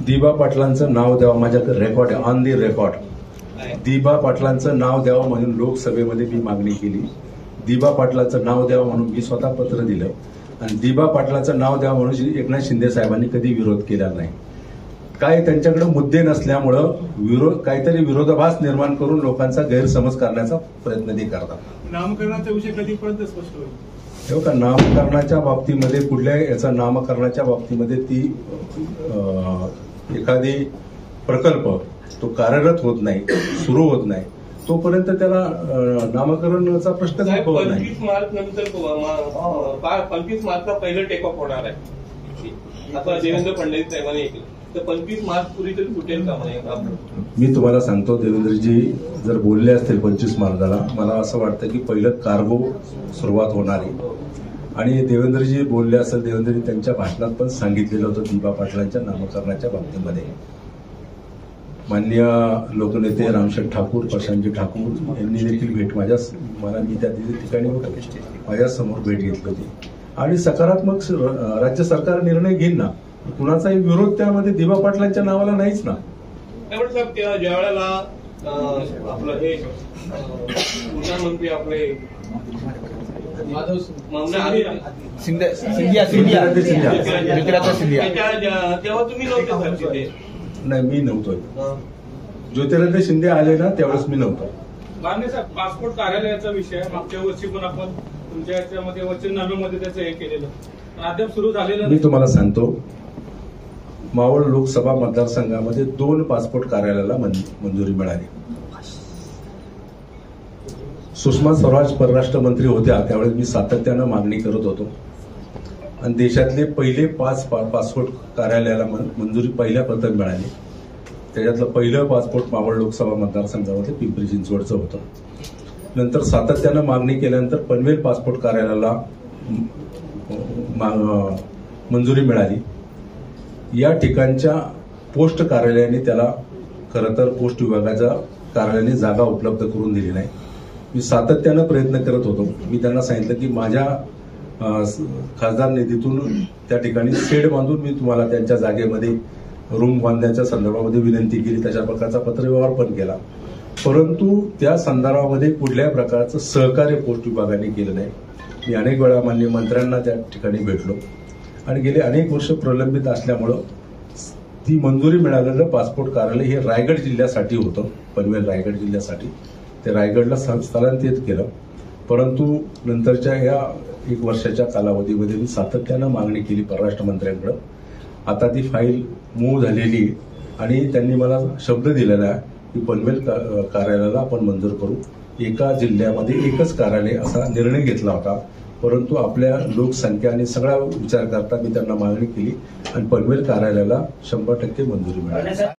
दिबा पाटलांचं नाव द्यावं, माझ्याकडे रेकॉर्ड आहे, ऑन दी रेकॉर्ड. दिबा पाटलांचं नाव द्यावं म्हणून लोकसभेमध्ये मी मागणी केली. दिबा पाटलांचं नाव द्यावं म्हणून मी स्वतः पत्र दिलं आणि दिबा पाटलाचं नाव द्यावं म्हणून एकनाथ शिंदे साहेबांनी कधी विरोध केला नाही. काय त्यांच्याकडे मुद्दे नसल्यामुळं काहीतरी विरोधाभास निर्माण करून लोकांचा गैरसमज करण्याचा प्रयत्न ते करतात. नामकरणाचा विषय कधीपर्यंत स्पष्ट होईल? हो का, नामकरणाच्या बाबतीमध्ये कुठल्या याचा नामकरणाच्या बाबतीमध्ये ती एखादी प्रकल्प तो कार्यरत होत नाही, सुरू होत नाही, तोपर्यंत त्याला नामकरणाचा प्रश्नच उद्भवत नाही. 25 मार्च नंतर 25 मार्चला पहिलं टेक ऑफ होणार आहे आता देवेंद्र फडणवीस साहेबांनी तर 25 मार्च पूर्वी तरी सुटेल का म्हणे? मी तुम्हाला सांगतो, देवेंद्रजी जर बोलले असतील 25 मार्चला, मला असं वाटतं की पहिलं कार्गो सुरुवात होणार आहे आणि देवेंद्रजी बोलले असेल. देवेंद्रजी त्यांच्या भाषणात पण सांगितलेलं होतं दिबा पाटलांच्या नामकरणाच्या बाबतीमध्ये. माननीय लोकनेते रामशेठ ठाकूर, प्रशांतजी ठाकूर यांनी देखील मी त्या ठिकाणी होतो, माझ्या समोर भेट घेतली होती आणि सकारात्मक राज्य सरकार निर्णय घेईन ना. कुणाचाही विरोध त्यामध्ये दिबा पाटलांच्या नावाला नाहीच ना. साहेब, ज्या वेळेला आपलं हे प्रधानमंत्री आपले तेव्हा तुम्ही नव्हते तिथे? नाही, मी नव्हतो. ज्योतिरादित्य शिंदे आले ना त्यावेळेस मी नव्हतो. मान्य साहेब, पासपोर्ट कार्यालयाचा विषय मागच्या वर्षी पण आपण तुमच्या याच्यामध्ये वचननाम्यामध्ये त्याचं हे केलेलं अद्याप सुरू झालेलं. मी तुम्हाला सांगतो, मावळ लोकसभा मतदारसंघामध्ये 2 पासपोर्ट कार्यालयाला मंजुरी मिळाली. सुषमा स्वराज परराष्ट्र मंत्री होत्या त्यावेळेस मी सातत्यानं मागणी करत होतो आणि देशातले पहिले 5 पासपोर्ट कार्यालयाला मंजुरी पहिल्या प्रथम मिळाली. त्याच्यातलं पहिलं पासपोर्ट मावळ लोकसभा मतदारसंघामध्ये पिंपरी चिंचवडचं होतं. नंतर सातत्यानं मागणी केल्यानंतर पनवेल पासपोर्ट कार्यालयाला मंजुरी मिळाली. या ठिकाणच्या पोस्ट कार्यालयाने त्याला खरं तर पोस्ट विभागाच्या कार्यालयाने जागा उपलब्ध करून दिली नाही. मी सातत्यानं प्रयत्न करत होतो. मी त्यांना सांगितलं की माझ्या खासदार निधीतून त्या ठिकाणी शेड बांधून मी तुम्हाला त्यांच्या जागेमध्ये रूम बांधण्याच्या संदर्भामध्ये विनंती केली. तशा प्रकारचा पत्रव्यवहार पण केला, परंतु त्या संदर्भामध्ये कुठल्याही प्रकारचं सहकार्य पोस्ट विभागाने केलं नाही. मी अनेक वेळा माननीय मंत्र्यांना त्या ठिकाणी भेटलो आणि गेले अनेक वर्ष प्रलंबित असल्यामुळं ती मंजुरी मिळालेलं पासपोर्ट कार्यालय हे रायगड जिल्ह्यासाठी होतं, पनवेल रायगड जिल्ह्यासाठी. ते रायगडला स्थलांतरित केलं, परंतु नंतरच्या या 1 वर्षाच्या कालावधीमध्ये मी सातत्यानं मागणी केली परराष्ट्र मंत्र्यांकडे. आता ती फाईल मूव्ह झालेली आणि त्यांनी मला शब्द दिलेला आहे की पनवेल कार्यालयाला आपण मंजूर करू. एका जिल्ह्यामध्ये एकच कार्यालय असा निर्णय घेतला होता, परंतु आपल्या लोकसंख्या आणि सगळा विचार करता मी त्यांना मागणी केली आणि पनवेल कार्यालयाला 100% मंजुरी मिळाली.